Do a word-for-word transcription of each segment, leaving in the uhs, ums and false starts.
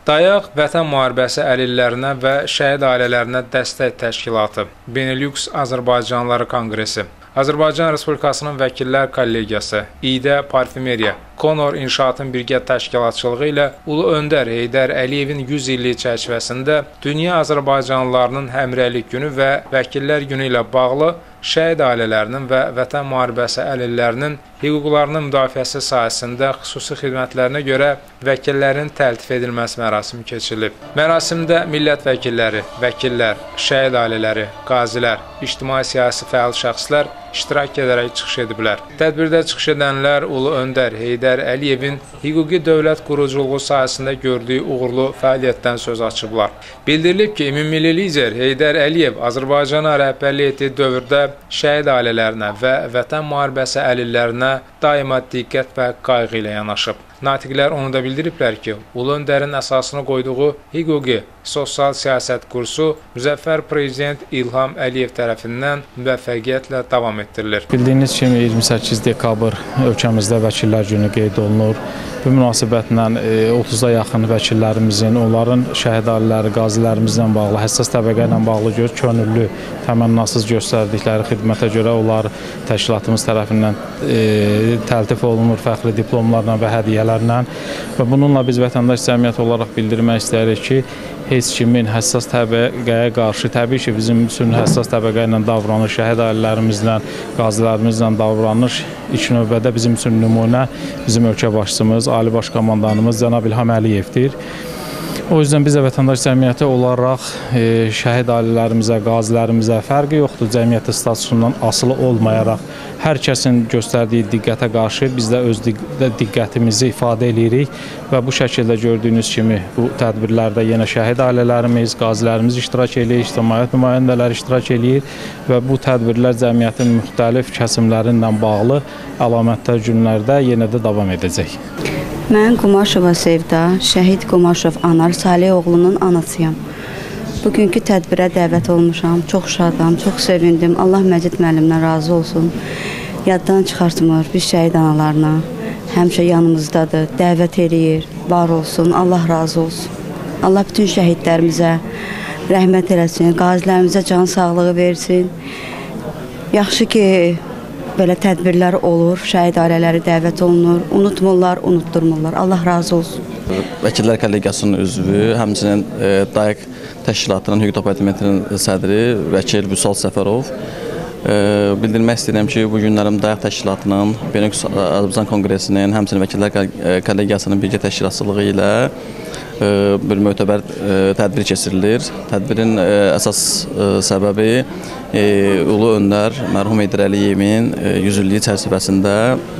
Dayaq Vətən Müharibəsi əlillərinə və şəhid ailələrinə dəstək təşkilatı, Benelux Azərbaycanlıları Konqresi, Azərbaycan Respublikasının Vəkillər Kollegiyası, İİDə Parfümeriya, Konor İnşaatın birgə təşkilatçılığı ilə Ulu Öndər Heydər Əliyevin yüz illiyi çərçivəsində Dünya Azərbaycanlılarının Həmrəylik Günü və Vəkillər Günü ilə bağlı şəhid ailələrinin və Vətən Müharibəsi əlillərinin hüquqlarının müdafiəsi sahəsində xüsusi xidmətlərinə görə vəkillərin təltif edilməsi mərasimi keçirilib. Mərasimdə millət vəkilləri, vəkillər, şəhid ailələri, qazilər, ictimai-siyasi fəal şəxslər iştirak edərək çıxış ediblər. Tədbirdə çıxış edənlər Ulu Öndər Heydər Əliyevin hüquqi dövlət quruculuğu sahəsində gördüyü uğurlu fəaliyyətdən söz açıblar. Bildirilib ki, ümummilli lider Heydər Əliyev Azərbaycana rəhbərlik etdiyi dövrdə şəhid ailələrinə və Vətən müharibəsi əlillərinə daima diqqət və qayğı ilə yanaşıb. Natiqlər onu da bildiriblər ki, Ulu Öndərin əsasını qoyduğu hüquqi, sosial siyasət kursu müzəffər prezident İlham Əliyev tərəfindən müvəffəqiyyətlə davam etdirilir. Bildiyiniz kimi iyirmi səkkiz dekabr ölkəmizdə Vəkillər Günü qeyd olunur. Bu münasibətlə otuza yaxın vəkillərimizin, onların şəhid ailələri, qazilərimizlə bağlı, həssas təbəqə ilə bağlı göz könüllü, təmənnasız göstərdikləri xidmətə görə onlar təşkilatımız tərəfindən e, təltif olunur fəxri diplomlarla və hədiyyələrlə və bununla biz vətəndaş cəmiyyəti olaraq bildirmək istəyirik ki, heç kimin həssas təbəqəyə qarşı, təbii ki, bizim üçün həssas təbəqə ilə davranış, şəhid ailələrimizlə, qazilərimizlə davranış ilk növbədə bizim üçün nümunə bizim ölkə başçımız, Ali Baş Komandanımız cənab İlham Əliyevdir. O yüzden biz də vətəndaş cəmiyyəti olaraq e, şəhid ailələrimizə, qazilərimizə fərqi yoxdur. Cəmiyyəti statusundan asılı olmayaraq hər kəsin göstərdiyi diqqətə qarşı biz də öz diqqətimizi ifadə edirik və bu şəkildə gördüyünüz kimi bu tədbirlərdə yenə şəhid ailələrimiz, qazilərimiz iştirak edir, ictimaiyyət nümayəndələri iştirak edir və bu tədbirlər cəmiyyətin müxtəlif kəsimlərinlə bağlı əlamətdar günlərdə yenə də davam edəcək. Mən Qumaşova Sevda, şəhid Qumaşov Anar Salihoğlunun anasıyam. Bugünkü tədbirə dəvət olmuşam, çox şadam, çox sevindim. Allah Məcid müəllimdən razı olsun. Yaddan çıxartmır, biz şəhid analarına həmişə yanımızdadır, dəvət eləyir, var olsun, Allah razı olsun. Allah bütün şəhidlərimizə rəhmət eləsin, qazilərimizə can sağlığı versin. Yaxşı ki, belə tədbirlər olur, şəhid ailələri dəvət olunur, unutmurlar, unutturmurlar. Allah razı olsun. Vəkillər Kollegiyasının üzvü, həmçinin e, Dayaq Təşkilatının Hüquq Departamentinin sədri, vəkil Vüsal Səfərov. E, bildirmək istəyirəm ki, bu günlərim Dayaq Təşkilatının, Benelux Azərbaycan Konqresinin, həmçinin Vəkillər Kollegiyasının birgə təşkilatçılığı ilə e, bir mötəbər e, tədbir keçirilir. Tədbirin e, əsas e, səbəbi e, Ulu Öndər mərhum Heydər Əliyevin e, yüz illiyi çərçivəsində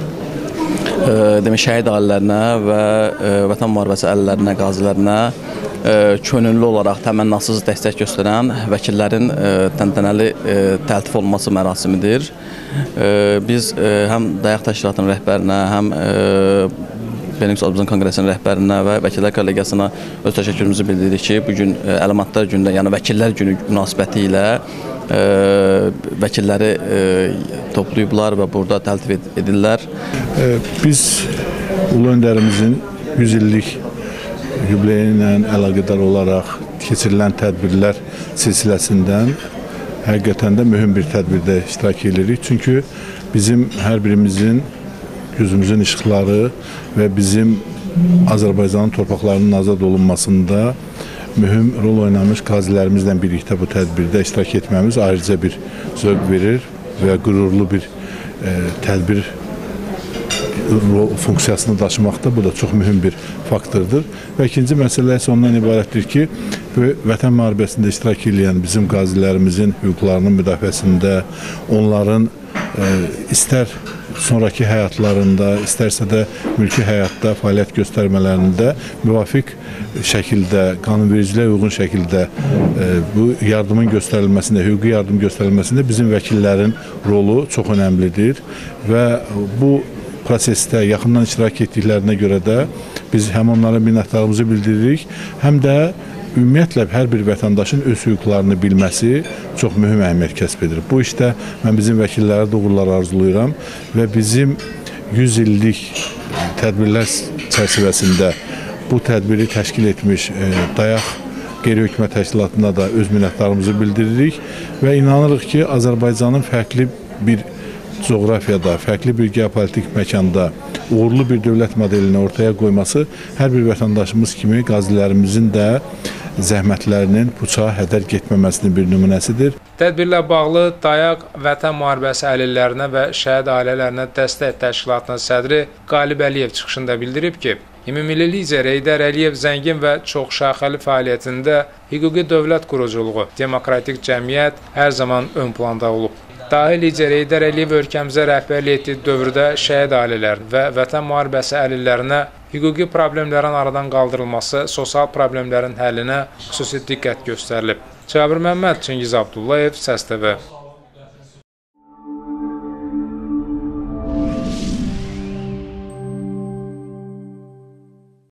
e, demək şəhid ailələrinə və e, Vətən müharibəsi əlillərinə, qazilərinə e, könüllü olaraq təmənnasız dəstək göstərən vəkillərin e, təntənəli e, təltif olunması mərasimidir. E, biz e, həm Dayaq Təşkilatının rəhbərinə, həm e, Benelux Azərbaycan Konqresinin rəhbərinə və Vəkillər Kollegiyasına öz təşəkkürümüzü bildiririk ki, bugün əlamətdar gündə, yəni Vəkillər Günü münasibəti ilə e, vəkilləri e, toplayıblar və burada təltif edirlər. E, biz Ulu Öndərimizin yüz illik yubileyi ilə əlaqədar olaraq keçirilən tədbirlər silsiləsindən həqiqətən də mühüm bir tədbirdə iştirak edirik. Çünki bizim hər birimizin gözümüzün işıqları və bizim Azərbaycanın torpaqlarının azad olunmasında mühüm rol oynamış qazilərimizlə birlikdə bu tədbirdə iştirak etməmiz ayrıca bir zövq verir və qürurlu bir e, tədbir funksiyasını daşımaqda bu da çox mühüm bir faktordur. Və ikinci məsələ isə ondan ibarətdir ki, bu Vətən müharibəsində iştirak edən bizim qazilərimizin hüquqlarının müdafiəsində, onların e, istər sonraki həyatlarında, istərsə də mülki həyatda fəaliyyət göstərmələrində müvafiq şəkildə, qanunvericiliyə uyğun şəkildə e, bu yardımın göstərilməsində, hüquqi yardım göstərilməsində bizim vəkillərin rolu çox önəmlidir və bu prosesdə yaxından iştirak etdiklərinə görə də biz həm onlara minnətdarlığımızı bildiririk, həm də ümumiyyətlə hər bir vətəndaşın öz hüquqlarını bilməsi çox mühüm əhəmiyyət kəsb edir. Bu işdə mən bizim vəkillərə də uğurlar arzulayıram və bizim yüz illik tədbirlər çərçivəsində bu tədbiri təşkil etmiş e, Dayaq Qeyri-Hökumət Təşkilatına da öz minnətdarımızı bildiririk və inanırıq ki, Azərbaycanın fərqli bir coğrafiyada, fərqli bir geopolitik məkanda uğurlu bir dövlət modelini ortaya qoyması hər bir vətəndaşımız kimi qazilərimizin də zəhmətlərinin puça hədər getməməsinin bir nümunəsidir. Tədbirlə bağlı Dayaq Vətən Müharibəsi əlillərinə və şəhid ailələrinə dəstək təşkilatının sədri Qalib Əliyev çıxışında bildirib ki, Ümummilli lider Heydər Əliyev zəngin və çoxşaxəli fəaliyyətində hüquqi dövlət quruculuğu, demokratik cəmiyyət hər zaman ön planda olub. Dahi lider Heydər Əliyev ölkəmizə rəhbərlik etdiyi dövrdə şəhid ailələrin və Vətən Müharibəsi əlillərinə hüquqi problemlərin aradan qaldırılması, sosial problemlərin həllinə xüsusi diqqət göstərilib. Cabir Məmməd, Çingiz Abdullayev, Səs T V.